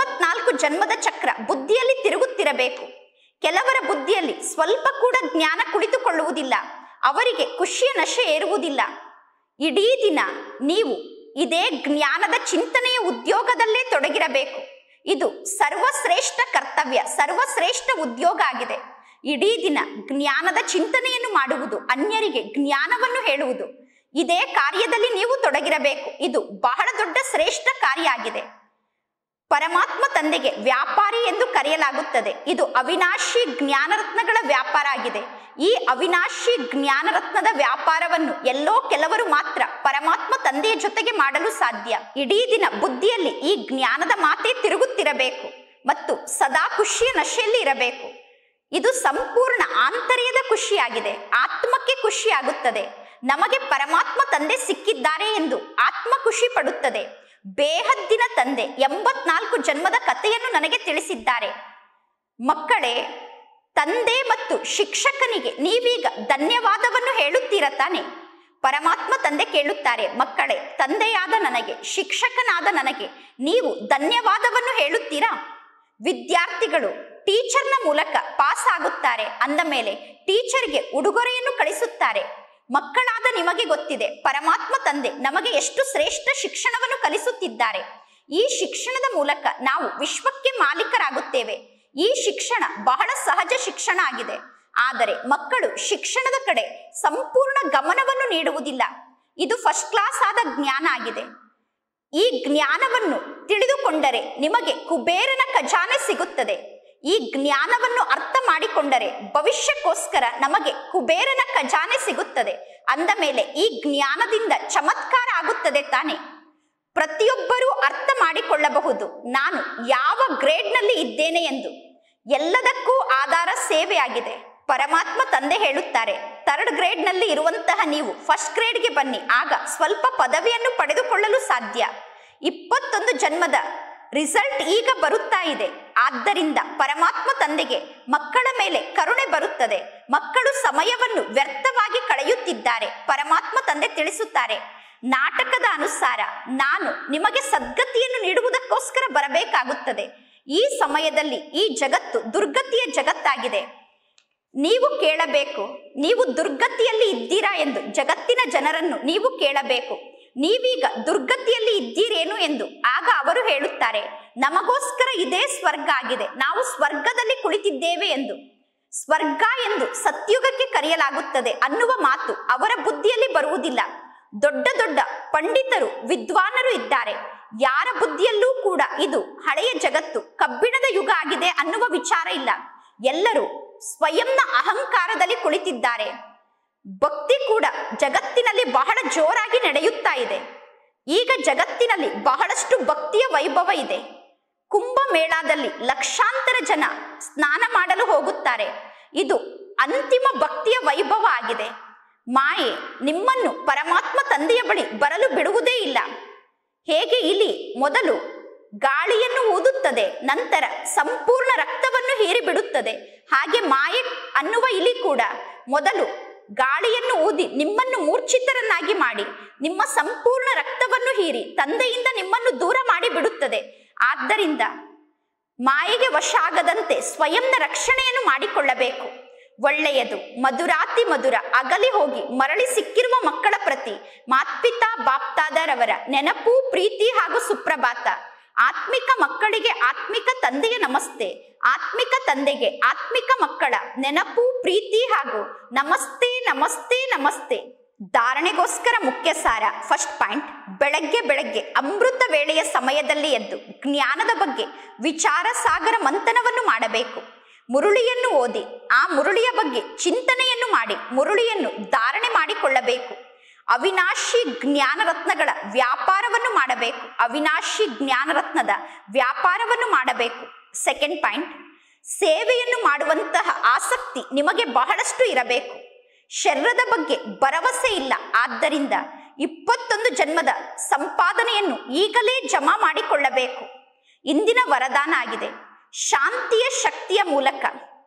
84 ಜನ್ಮದ ಚಕ್ರ ಬುದ್ಧಿಯಲ್ಲಿ ತಿರುಗುತ್ತಿರಬೇಕು. ಕೆಲವರ ಬುದ್ಧಿಯಲ್ಲಿ ಸ್ವಲ್ಪ ಕೂಡ ಜ್ಞಾನ ಕುಳಿತುಕೊಳ್ಳುವುದಿಲ್ಲ. ಅವರಿಗೆ ಖುಷಿಯ ನಶೆ ಏರುವುದಿಲ್ಲ. ಇಡೀ ದಿನ ನೀವು ಇದೇ ಜ್ಞಾನದ ಚಿಂತನೆಯ ಉದ್ಯೋಗದಲ್ಲೇ ತೊಡಗಿರಬೇಕು. ಇದು ಸರ್ವಶ್ರೇಷ್ಠ ಕರ್ತವ್ಯ, ಸರ್ವಶ್ರೇಷ್ಠ ಉದ್ಯೋಗ ಆಗಿದೆ. ಇಡೀ ದಿನ ಜ್ಞಾನದ ಚಿಂತನೆಯನ್ನು ಮಾಡುವುದು, ಅನ್ಯರಿಗೆ ಜ್ಞಾನವನ್ನು ಹೇಳುವುದು, ಇದೇ ಕಾರ್ಯದಲ್ಲಿ ನೀವು ತೊಡಗಿರಬೇಕು. ಇದು ಬಹಳ ದೊಡ್ಡ ಶ್ರೇಷ್ಠ ಕಾರ್ಯ ಆಗಿದೆ. ಪರಮಾತ್ಮ ತಂದೆಗೆ ವ್ಯಾಪಾರಿ ಎಂದು ಕರೆಯಲಾಗುತ್ತದೆ. ಇದು ಅವಿನಾಶಿ ಜ್ಞಾನರತ್ನಗಳ ವ್ಯಾಪಾರ ಆಗಿದೆ. ಈ ಅವಿನಾಶಿ ಜ್ಞಾನರತ್ನದ ವ್ಯಾಪಾರವನ್ನು ಎಲ್ಲೋ ಕೆಲವರು ಮಾತ್ರ ಪರಮಾತ್ಮ ತಂದೆಯ ಜೊತೆಗೆ ಮಾಡಲು ಸಾಧ್ಯ. ಇಡೀ ದಿನ ಬುದ್ಧಿಯಲ್ಲಿ ಈ ಜ್ಞಾನದ ಮಾತೇ ತಿರುಗುತ್ತಿರಬೇಕು ಮತ್ತು ಸದಾ ಖುಷಿಯ ನಶೆಯಲ್ಲಿ ಇರಬೇಕು. ಇದು ಸಂಪೂರ್ಣ ಆಂತರ್ಯದ ಖುಷಿಯಾಗಿದೆ. ಆತ್ಮಕ್ಕೆ ಖುಷಿ ಆಗುತ್ತದೆ. ನಮಗೆ ಪರಮಾತ್ಮ ತಂದೆ ಸಿಕ್ಕಿದ್ದಾರೆ ಎಂದು ಆತ್ಮ ಖುಷಿ ಪಡುತ್ತದೆ. ಬೇಹದ್ದಿನ ತಂದೆ 84 ಜನ್ಮದ ಕಥೆಯನ್ನು ನನಗೆ ತಿಳಿಸಿದ್ದಾರೆ. ಮಕ್ಕಳೇ, ತಂದೆ ಮತ್ತು ಶಿಕ್ಷಕನಿಗೆ ನೀವೀಗ ಧನ್ಯವಾದವನ್ನು ಹೇಳುತ್ತೀರ ತಾನೆ? ಪರಮಾತ್ಮ ತಂದೆ ಕೇಳುತ್ತಾರೆ, ಮಕ್ಕಳೇ, ತಂದೆಯಾದ ನನಗೆ, ಶಿಕ್ಷಕನಾದ ನನಗೆ ನೀವು ಧನ್ಯವಾದವನ್ನು ಹೇಳುತ್ತೀರಾ? ವಿದ್ಯಾರ್ಥಿಗಳು ಟೀಚರ್ನ ಮೂಲಕ ಪಾಸ್ ಆಗುತ್ತಾರೆ ಅಂದ ಮೇಲೆ ಟೀಚರ್ಗೆ ಉಡುಗೊರೆಯನ್ನು ಕಳಿಸುತ್ತಾರೆ. ಮಕ್ಕಳಾದ ನಿಮಗೆ ಗೊತ್ತಿದೆ ಪರಮಾತ್ಮ ತಂದೆ ನಮಗೆ ಎಷ್ಟು ಶ್ರೇಷ್ಠ ಶಿಕ್ಷಣವನ್ನು ಕಲಿಸುತ್ತಿದ್ದಾರೆ. ಈ ಶಿಕ್ಷಣದ ಮೂಲಕ ನಾವು ವಿಶ್ವಕ್ಕೆ ಮಾಲೀಕರಾಗುತ್ತೇವೆ. ಈ ಶಿಕ್ಷಣ ಬಹಳ ಸಹಜ ಶಿಕ್ಷಣ ಆಗಿದೆ. ಆದರೆ ಮಕ್ಕಳು ಶಿಕ್ಷಣದ ಕಡೆ ಸಂಪೂರ್ಣ ಗಮನವನ್ನು ನೀಡುವುದಿಲ್ಲ. ಇದು ಫಸ್ಟ್ ಕ್ಲಾಸ್ ಆದ ಜ್ಞಾನ ಆಗಿದೆ. ಈ ಜ್ಞಾನವನ್ನು ತಿಳಿದುಕೊಂಡರೆ ನಿಮಗೆ ಕುಬೇರನ ಖಜಾನೆ ಸಿಗುತ್ತದೆ. ಈ ಜ್ಞಾನವನ್ನು ಅರ್ಥ ಮಾಡಿಕೊಂಡರೆ ಭವಿಷ್ಯಕ್ಕೋಸ್ಕರ ನಮಗೆ ಕುಬೇರನ ಖಜಾನೆ ಸಿಗುತ್ತದೆ. ಅಂದ ಮೇಲೆ ಈ ಜ್ಞಾನದಿಂದ ಚಮತ್ಕಾರ ಆಗುತ್ತದೆ ತಾನೆ? ಪ್ರತಿಯೊಬ್ಬರೂ ಅರ್ಥ ಮಾಡಿಕೊಳ್ಳಬಹುದು ನಾನು ಯಾವ ಗ್ರೇಡ್ನಲ್ಲಿ ಇದ್ದೇನೆ ಎಂದು. ಎಲ್ಲದಕ್ಕೂ ಆಧಾರ ಸೇವೆಯಾಗಿದೆ. ಪರಮಾತ್ಮ ತಂದೆ ಹೇಳುತ್ತಾರೆ, 3rd ಗ್ರೇಡ್ನಲ್ಲಿ ಇರುವಂತಹ ನೀವು 1st ಗ್ರೇಡ್ಗೆ ಬನ್ನಿ, ಆಗ ಸ್ವಲ್ಪ ಪದವಿಯನ್ನು ಪಡೆದುಕೊಳ್ಳಲು ಸಾಧ್ಯ. 21 ಜನ್ಮದ ರಿಸಲ್ಟ್ ಈಗ ಬರುತ್ತಾ ಇದೆ. ಆದ್ದರಿಂದ ಪರಮಾತ್ಮ ತಂದೆಗೆ ಮಕ್ಕಳ ಮೇಲೆ ಕರುಣೆ ಬರುತ್ತದೆ. ಮಕ್ಕಳು ಸಮಯವನ್ನು ವ್ಯರ್ಥವಾಗಿ ಕಳೆಯುತ್ತಿದ್ದಾರೆ. ಪರಮಾತ್ಮ ತಂದೆ ತಿಳಿಸುತ್ತಾರೆ, ನಾಟಕದ ಅನುಸಾರ ನಾನು ನಿಮಗೆ ಸದ್ಗತಿಯನ್ನು ನೀಡುವುದಕ್ಕೋಸ್ಕರ ಬರಬೇಕಾಗುತ್ತದೆ. ಈ ಸಮಯದಲ್ಲಿ ಈ ಜಗತ್ತು ದುರ್ಗತಿಯ ಜಗತ್ತಾಗಿದೆ. ನೀವು ಕೇಳಬೇಕು, ನೀವು ದುರ್ಗತಿಯಲ್ಲಿ ಇದ್ದೀರಾ ಎಂದು ಜಗತ್ತಿನ ಜನರನ್ನು ನೀವು ಕೇಳಬೇಕು, ನೀವೀಗ ದುರ್ಗತಿಯಲ್ಲಿ ಇದ್ದೀರೇನು ಎಂದು. ಆಗ ಅವರು ಹೇಳುತ್ತಾರೆ, ನಮಗೋಸ್ಕರ ಇದೇ ಸ್ವರ್ಗ ಆಗಿದೆ, ನಾವು ಸ್ವರ್ಗದಲ್ಲಿ ಕುಳಿತಿದ್ದೇವೆ ಎಂದು. ಸ್ವರ್ಗ ಎಂದು ಸತ್ಯುಗಕ್ಕೆ ಕರೆಯಲಾಗುತ್ತದೆ ಅನ್ನುವ ಮಾತು ಅವರ ಬುದ್ಧಿಯಲ್ಲಿ ಬರುವುದಿಲ್ಲ. ದೊಡ್ಡ ದೊಡ್ಡ ಪಂಡಿತರು ವಿದ್ವಾನರು ಇದ್ದಾರೆ, ಯಾರ ಬುದ್ಧಿಯಲ್ಲೂ ಕೂಡ ಇದು ಹಳೆಯ ಜಗತ್ತು ಕಬ್ಬಿಣದ ಯುಗ ಆಗಿದೆ ಅನ್ನುವ ವಿಚಾರ ಇಲ್ಲ. ಎಲ್ಲರೂ ಸ್ವಯಂನ ಅಹಂಕಾರದಲ್ಲಿ ಕುಳಿತಿದ್ದಾರೆ. ಭಕ್ತಿ ಕೂಡ ಜಗತ್ತಿನಲ್ಲಿ ಬಹಳ ಜೋರಾಗಿ ನಡೆಯುತ್ತಾ ಇದೆ. ಈಗ ಜಗತ್ತಿನಲ್ಲಿ ಬಹಳಷ್ಟು ಭಕ್ತಿಯ ವೈಭವ ಇದೆ. ಕುಂಭಮೇಳದಲ್ಲಿ ಲಕ್ಷಾಂತರ ಜನ ಸ್ನಾನ ಮಾಡಲು ಹೋಗುತ್ತಾರೆ. ಇದು ಅಂತಿಮ ಭಕ್ತಿಯ ವೈಭವ ಆಗಿದೆ. ಮಾಯೆ ನಿಮ್ಮನ್ನು ಪರಮಾತ್ಮ ತಂದೆಯ ಬಳಿ ಬರಲು ಬಿಡುವುದೇ ಇಲ್ಲ. ಹೇಗೆ ಇಲಿ ಮೊದಲು ಗಾಳಿಯನ್ನು ಊದುತ್ತದೆ, ನಂತರ ಸಂಪೂರ್ಣ ರಕ್ತವನ್ನು ಹೀರಿಬಿಡುತ್ತದೆ, ಹಾಗೆ ಮಾಯೆ ಅನ್ನುವ ಇಲಿ ಕೂಡ ಮೊದಲು ಗಾಳಿಯನ್ನು ಊದಿ ನಿಮ್ಮನ್ನು ಮೂರ್ಛಿತರನ್ನಾಗಿ ಮಾಡಿ ನಿಮ್ಮ ಸಂಪೂರ್ಣ ರಕ್ತವನ್ನು ಹೀರಿ ತಂದೆಯಿಂದ ನಿಮ್ಮನ್ನು ದೂರ ಮಾಡಿ ಬಿಡುತ್ತದೆ. ಆದ್ದರಿಂದ ಮಾಯೆಗೆ ವಶ ಆಗದಂತೆ ಸ್ವಯಂನ ರಕ್ಷಣೆಯನ್ನು ಮಾಡಿಕೊಳ್ಳಬೇಕು. ಒಳ್ಳೆಯದು, ಮಧುರಾತಿ ಮಧುರ ಅಗಲಿ ಹೋಗಿ ಮರಳಿ ಸಿಕ್ಕಿರುವ ಮಕ್ಕಳ ಪ್ರತಿ ಮಾತ್ಪಿತಾ ಬಾಪ್ತಾದರವರ ನೆನಪು, ಪ್ರೀತಿ ಹಾಗೂ ಸುಪ್ರಭಾತ. ಆತ್ಮಿಕ ಮಕ್ಕಳಿಗೆ ಆತ್ಮಿಕ ತಂದೆಯ ನಮಸ್ತೆ, ಆತ್ಮಿಕ ತಂದೆಗೆ ಆತ್ಮಿಕ ಮಕ್ಕಳ ನೆನಪು, ಪ್ರೀತಿ ಹಾಗೂ ನಮಸ್ತೆ ನಮಸ್ತೆ ನಮಸ್ತೆ. ಧಾರಣೆಗೋಸ್ಕರ ಮುಖ್ಯ ಸಾರ. 1st ಪಾಯಿಂಟ್, ಬೆಳಗ್ಗೆ ಅಮೃತ ವೇಳೆಯ ಸಮಯದಲ್ಲಿ ಎದ್ದು ಜ್ಞಾನದ ಬಗ್ಗೆ ವಿಚಾರ ಸಾಗರ ಮಂಥನವನ್ನು ಮಾಡಬೇಕು. ಮುರುಳಿಯನ್ನು ಓದಿ ಆ ಮುರುಳಿಯ ಬಗ್ಗೆ ಚಿಂತನೆಯನ್ನು ಮಾಡಿ ಮುರುಳಿಯನ್ನು ಧಾರಣೆ ಮಾಡಿಕೊಳ್ಳಬೇಕು. ಅವಿನಾಶಿ ಜ್ಞಾನರತ್ನಗಳ ವ್ಯಾಪಾರವನ್ನು ಮಾಡಬೇಕು. ಅವಿನಾಶಿ ಜ್ಞಾನರತ್ನದ ವ್ಯಾಪಾರವನ್ನು ಮಾಡಬೇಕು. 2nd ಪಾಯಿಂಟ್, ಸೇವೆಯನ್ನು ಮಾಡುವಂತಹ ಆಸಕ್ತಿ ನಿಮಗೆ ಬಹಳಷ್ಟು ಇರಬೇಕು. ಶರೀರದ ಬಗ್ಗೆ ಭರವಸೆ ಇಲ್ಲ, ಆದ್ದರಿಂದ 21 ಜನ್ಮದ ಸಂಪಾದನೆಯನ್ನು ಈಗಲೇ ಜಮಾ ಮಾಡಿಕೊಳ್ಳಬೇಕು. ಇಂದಿನ ವರದಾನ ಆಗಿದೆ. ಶಾಂತಿಯ ಶಕ್ತಿಯ ಮೂಲಕ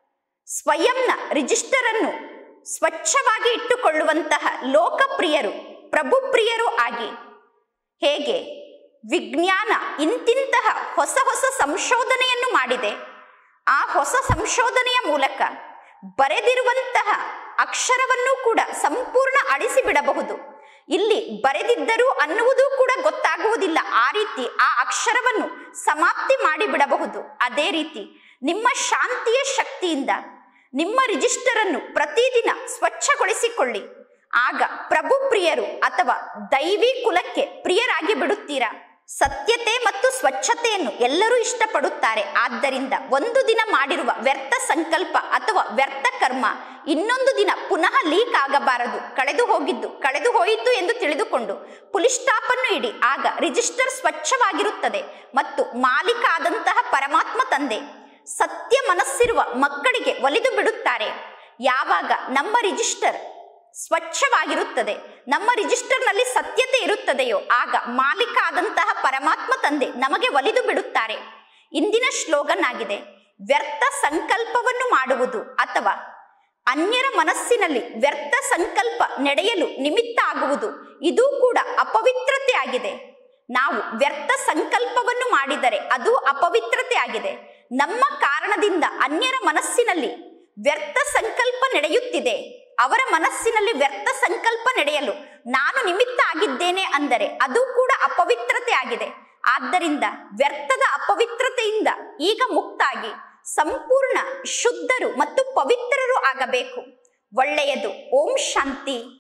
ಸ್ವಯಂನ ರಿಜಿಸ್ಟರ್ ಅನ್ನು ಸ್ವಚ್ಛವಾಗಿ ಇಟ್ಟುಕೊಳ್ಳುವಂತಹ ಲೋಕಪ್ರಿಯರು, ಪ್ರಭುಪ್ರಿಯರು ಆಗಿ. ಹೇಗೆ ವಿಜ್ಞಾನ ಇಂತಿಂತಹ ಹೊಸ ಹೊಸ ಸಂಶೋಧನೆಯನ್ನು ಮಾಡಿದೆ, ಆ ಹೊಸ ಸಂಶೋಧನೆಯ ಮೂಲಕ ಬರೆದಿರುವಂತಹ ಅಕ್ಷರವನ್ನು ಕೂಡ ಸಂಪೂರ್ಣ ಅಳಿಸಿ ಬಿಡಬಹುದು. ಇಲ್ಲಿ ಬರೆದಿದ್ದರು ಅನ್ನುವುದು ಕೂಡ ಗೊತ್ತಾಗುವುದಿಲ್ಲ. ಆ ರೀತಿ ಆ ಅಕ್ಷರವನ್ನು ಸಮಾಪ್ತಿ ಮಾಡಿಬಿಡಬಹುದು. ಅದೇ ರೀತಿ ನಿಮ್ಮ ಶಾಂತಿಯ ಶಕ್ತಿಯಿಂದ ನಿಮ್ಮ ರಿಜಿಸ್ಟರ್ ಅನ್ನು ಪ್ರತಿದಿನ ಸ್ವಚ್ಛಗೊಳಿಸಿಕೊಳ್ಳಿ. ಆಗ ಪ್ರಭು ಪ್ರಿಯರು ಅಥವಾ ದೈವಿ ಕುಲಕ್ಕೆ ಪ್ರಿಯರಾಗಿ ಬಿಡುತ್ತೀರಾ. ಸತ್ಯತೆ ಮತ್ತು ಸ್ವಚ್ಛತೆಯನ್ನು ಎಲ್ಲರೂ ಇಷ್ಟಪಡುತ್ತಾರೆ. ಆದ್ದರಿಂದ ಒಂದು ದಿನ ಮಾಡಿರುವ ವ್ಯರ್ಥ ಸಂಕಲ್ಪ ಅಥವಾ ವ್ಯರ್ಥ ಕರ್ಮ ಇನ್ನೊಂದು ದಿನ ಪುನಃ ಲೀಕ್ ಆಗಬಾರದು. ಕಳೆದು ಹೋಯಿತು ಎಂದು ತಿಳಿದುಕೊಂಡು ಪುಲಿ ಸ್ಟಾಪ್ ಅನ್ನು ಇಡಿ. ಆಗ ರಿಜಿಸ್ಟರ್ ಸ್ವಚ್ಛವಾಗಿರುತ್ತದೆ ಮತ್ತು ಮಾಲೀಕ ಆದಂತಹ ಪರಮಾತ್ಮ ತಂದೆ ಸತ್ಯ ಮನಸ್ಸಿರುವ ಮಕ್ಕಳಿಗೆ ಒಲಿದು ಬಿಡುತ್ತಾರೆ. ಯಾವಾಗ ನಮ್ಮ ರಿಜಿಸ್ಟರ್ ಸ್ವಚ್ಛವಾಗಿರುತ್ತದೆ, ನಮ್ಮ ರಿಜಿಸ್ಟರ್ನಲ್ಲಿ ಸತ್ಯತೆ ಇರುತ್ತದೆಯೋ, ಆಗ ಮಾಲೀಕ ಆದಂತಹ ಪರಮಾತ್ಮ ತಂದೆ ನಮಗೆ ಒಲಿದು ಬಿಡುತ್ತಾರೆ. ಇಂದಿನ ಸ್ಲೋಗನ್ ಆಗಿದೆ, ವ್ಯರ್ಥ ಸಂಕಲ್ಪವನ್ನು ಮಾಡುವುದು ಅಥವಾ ಅನ್ಯರ ಮನಸ್ಸಿನಲ್ಲಿ ವ್ಯರ್ಥ ಸಂಕಲ್ಪ ನಡೆಯಲು ನಿಮಿತ್ತ ಆಗುವುದು, ಇದು ಕೂಡ ಅಪವಿತ್ರತೆ ಆಗಿದೆ. ನಾವು ವ್ಯರ್ಥ ಸಂಕಲ್ಪವನ್ನು ಮಾಡಿದರೆ ಅದು ಅಪವಿತ್ರತೆ ಆಗಿದೆ. ನಮ್ಮ ಕಾರಣದಿಂದ ಅನ್ಯರ ಮನಸ್ಸಿನಲ್ಲಿ ವ್ಯರ್ಥ ಸಂಕಲ್ಪ ನಡೆಯುತ್ತಿದೆ. ಅವರ ಮನಸ್ಸಿನಲ್ಲಿ ವ್ಯರ್ಥ ಸಂಕಲ್ಪ ನಡೆಯಲು ನಾನು ನಿಮಿತ್ತ ಆಗಿದ್ದೇನೆ ಅಂದರೆ ಅದು ಕೂಡ ಅಪವಿತ್ರತೆ ಆಗಿದೆ. ಆದ್ದರಿಂದ ವ್ಯರ್ಥದ ಅಪವಿತ್ರತೆಯಿಂದ ಈಗ ಮುಕ್ತಾಗಿ ಸಂಪೂರ್ಣ ಶುದ್ಧರು ಮತ್ತು ಪವಿತ್ರರು ಆಗಬೇಕು. ಒಳ್ಳೆಯದು. ಓಂ ಶಾಂತಿ.